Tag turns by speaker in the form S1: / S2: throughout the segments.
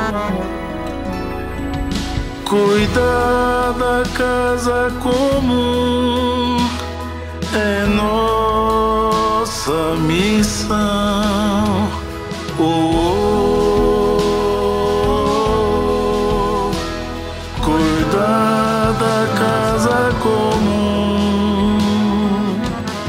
S1: Cuidar da casa comum é nossa missão. Cuidar da casa comum.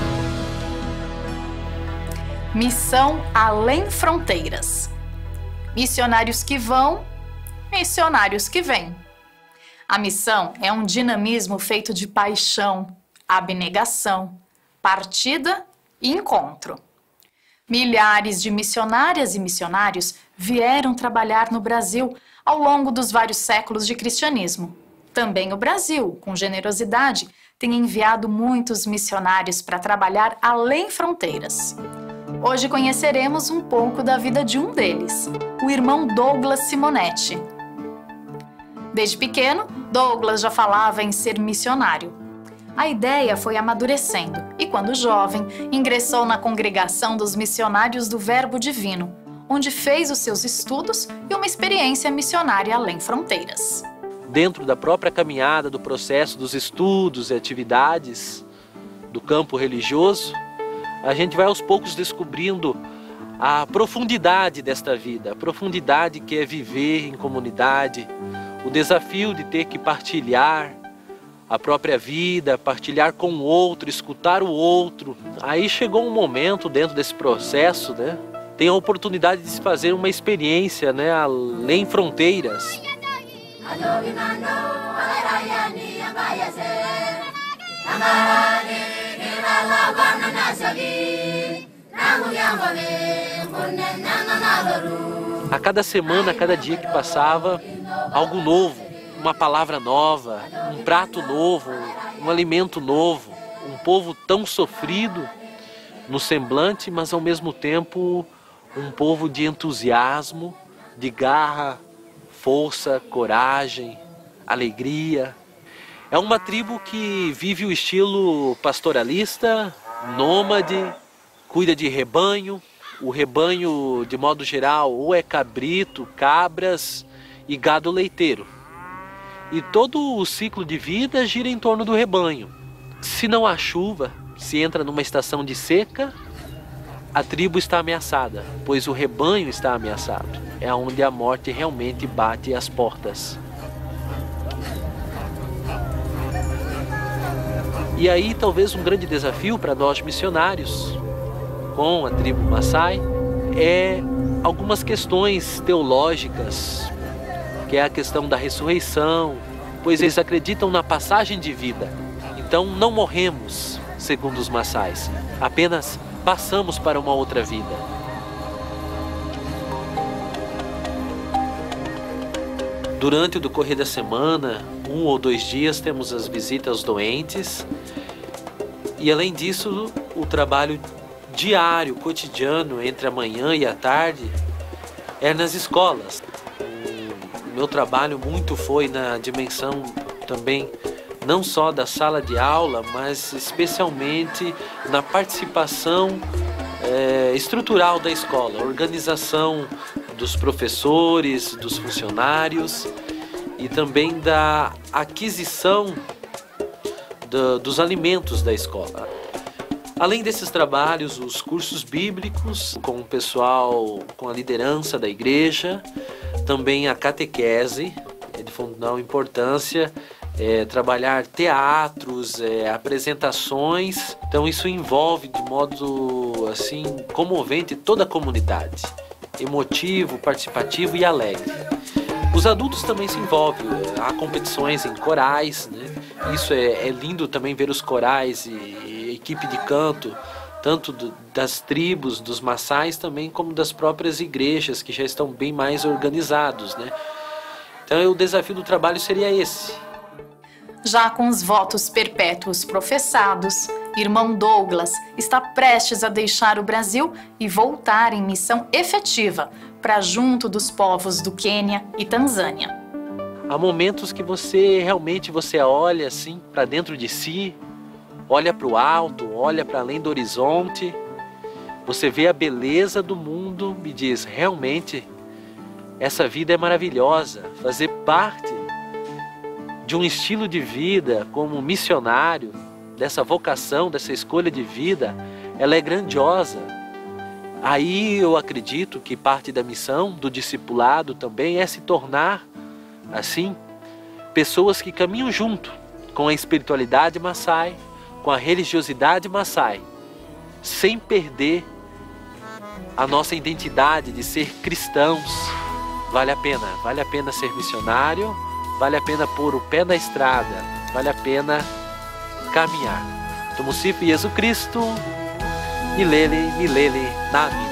S2: Missão Além Fronteiras. Missionários que vão, missionários que vêm. A missão é um dinamismo feito de paixão, abnegação, partida e encontro. Milhares de missionárias e missionários vieram trabalhar no Brasil ao longo dos vários séculos de cristianismo. Também o Brasil, com generosidade, tem enviado muitos missionários para trabalhar além fronteiras. Hoje conheceremos um pouco da vida de um deles, o irmão Douglas Simonetti. Desde pequeno, Douglas já falava em ser missionário. A ideia foi amadurecendo e, quando jovem, ingressou na congregação dos missionários do Verbo Divino, onde fez os seus estudos e uma experiência missionária além fronteiras.
S3: Dentro da própria caminhada, do processo dos estudos e atividades do campo religioso, a gente vai aos poucos descobrindo a profundidade desta vida, a profundidade que é viver em comunidade, o desafio de ter que partilhar a própria vida, partilhar com o outro, escutar o outro. Aí chegou um momento dentro desse processo, né? Tem a oportunidade de se fazer uma experiência, né, além fronteiras. A cada semana, a cada dia que passava, algo novo, uma palavra nova, um prato novo, um alimento novo, um povo tão sofrido no semblante, mas ao mesmo tempo um povo de entusiasmo, de garra, força, coragem, alegria. É uma tribo que vive o estilo pastoralista, nômade, cuida de rebanho. O rebanho, de modo geral, ou é cabrito, cabras e gado leiteiro. E todo o ciclo de vida gira em torno do rebanho. Se não há chuva, se entra numa estação de seca, a tribo está ameaçada, pois o rebanho está ameaçado. É onde a morte realmente bate às portas. E aí talvez um grande desafio para nós missionários, com a tribo Maasai, é algumas questões teológicas, que é a questão da ressurreição, pois eles acreditam na passagem de vida. Então não morremos, segundo os Maasais, apenas passamos para uma outra vida. Durante o decorrer da semana, 1 ou 2 dias, temos as visitas aos doentes. E além disso, o trabalho diário, cotidiano, entre a manhã e a tarde, é nas escolas. O meu trabalho muito foi na dimensão também, não só da sala de aula, mas especialmente na participação estrutural da escola, organização dos professores, dos funcionários e também da aquisição dos alimentos da escola. Além desses trabalhos, os cursos bíblicos com o pessoal, com a liderança da igreja, também a catequese, é de fundamental importância, trabalhar teatros, apresentações. Então isso envolve de modo assim comovente toda a comunidade, emotivo, participativo e alegre. Os adultos também se envolvem, há competições em corais, né? Isso é lindo também ver os corais e equipe de canto, tanto das tribos, dos Maasais também, como das próprias igrejas, que já estão bem mais organizados, né? Então o desafio do trabalho seria esse.
S2: Já com os votos perpétuos professados, irmão Douglas está prestes a deixar o Brasil e voltar em missão efetiva para junto dos povos do Quênia e Tanzânia.
S3: Há momentos que você realmente olha assim para dentro de si, olha para o alto, olha para além do horizonte, você vê a beleza do mundo e diz, realmente Essa vida é maravilhosa. Fazer parte de um estilo de vida como missionário, dessa vocação, dessa escolha de vida, ela é grandiosa. Aí eu acredito que parte da missão do discipulado também é se tornar, assim, pessoas que caminham junto com a espiritualidade Maasai, com a religiosidade Maasai, sem perder a nossa identidade de ser cristãos. Vale a pena ser missionário, vale a pena pôr o pé na estrada, vale a pena caminhar. Tumusifu Yesu Cristo, milele, milele, na